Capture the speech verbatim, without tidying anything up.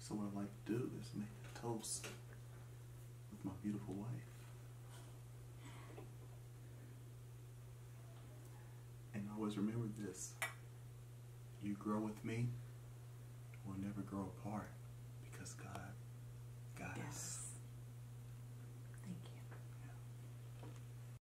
So what I like to do is make a toast with my beautiful wife. And always remember this: you grow with me, we'll never grow apart.